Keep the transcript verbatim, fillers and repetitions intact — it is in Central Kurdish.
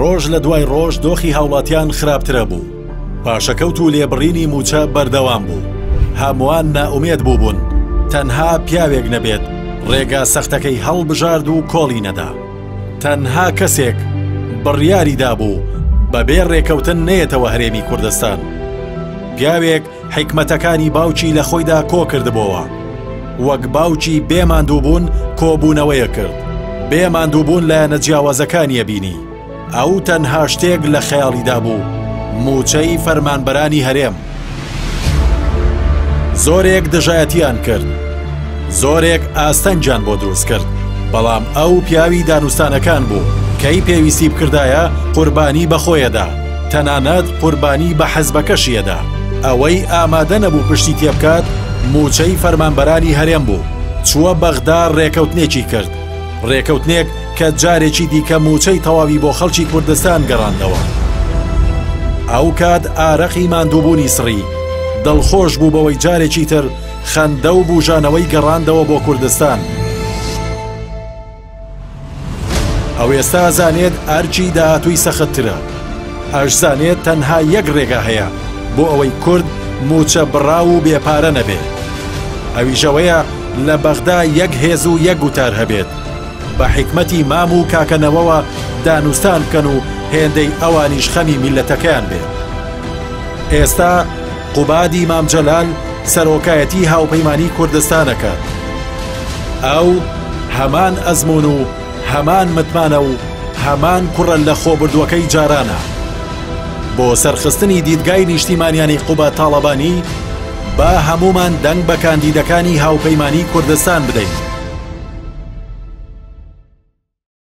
ڕۆژ لە دوای ڕۆژ دۆخی هاوڵاتیان خراپترە بوو. پاشەکەوت و لێبڕینی موچە بەردەوام بوو. هەمووان نائومێد بوو بوون. تەنها پیاوێک نەبێت ڕێگا سەختەکەی هەڵبژارد و کۆڵی نەدا. تەنها کەسێک بڕیاری دابوو بەبێ ڕێکەوتن نێتەوە هەرێمی کوردستان. پیاوێک حکمەتەکانی باوکی لە خۆیدا کۆ کردبووە. وەک باوکی بێماندووبوون کۆبوونەوەیە کرد. بێماندووبوون لایەنە جیاوازەکانیە بینی. ئەو تەنها شتێک لە خەیاڵیدا بوو، موچەی فەرمانبەرانی هەرێم. زۆرێک دژایەتیان کرد، زۆرێک ئاستەنجان بۆ دروست کرد، بەڵام ئەو پیاوی دانوستانەکان بوو کەی پێویستی بکردایە قوربانی بەخۆیەدا، تەنانەت قوربانی بە حەزبەکەشیەدا. ئەوەی ئامادە نەبوو پشتی تێبکات موچەی فەرمانبەرانی هەرێم بوو. چووە بەغدا ڕێکەوتنێکی کرد، ڕێکەوتنێک کە جارێکی دیکە موچەی تەواوی بۆ خەڵکی کوردستان گەڕاندەوە. ئەو کات ئارەقی ماندووبوونی سڕی دڵخۆش بوو بەوەی جارێکی تر خەندە و بوژانەوەی گەڕاندەوە بۆ کوردستان. ئەو ئێستا زانێت ئەرچی داهاتووی سەختترە. ئەش زانێت تەنها یەک ڕێگا هەیە بۆ ئەوەی کورد موچە بڕاو و بێپارە نەبێ. ئەویشەوەیە لە بەغدا یەک هێز و یەک گوتار هەبێت، بە حکمەتی مام و کاکەنەوەوە دانوستان بکەن و هێندەی ئەوانیش خەمی میلەتەکەیان بێت. ئێستا قوبادی مام جەلال سەرۆکایەتی هاوپەیمانی کوردستانەکە. ئەو هەمان ئەزمون و هەمان متمانە و هەمان کوڕە لە خۆبردووەکەی جارانە. بۆ سەرخستنی دیدگای نیشتیمانیانی قوبا تاڵەبانی با هەمومان دەنگ بە کاندیدەکانی هاوپەیمانی کوردستان بدەین.